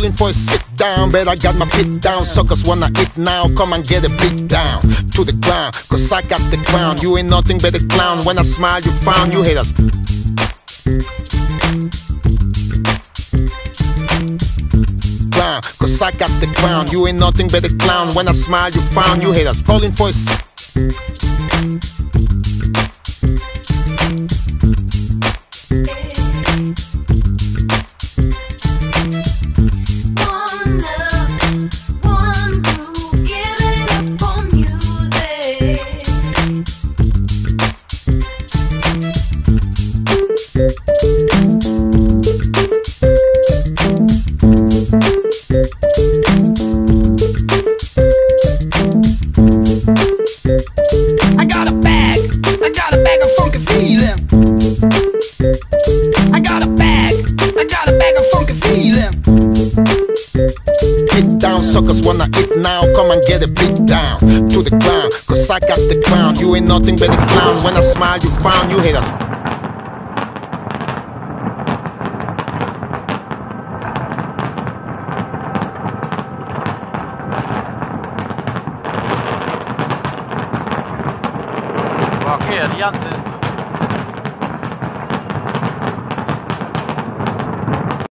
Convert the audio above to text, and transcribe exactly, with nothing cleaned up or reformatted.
calling for a sit down, but I got my feet down. Suckers wanna eat now, come and get a beat down to the ground, cause I got the crown. You ain't nothing but a clown. When I smile you frown, you haters. Ground, cause I got the crown. You ain't nothing but a clown. When I smile you frown, you haters. Calling for a sit. I got a bag, I got a bag of funky feeling. I got a bag, I got a bag of funky feeling. Get down, suckers wanna eat now, come and get a beat down to the ground, cause I got the crown. You ain't nothing but a clown. When I smile you frown, you haters. Rock here, the Jansen.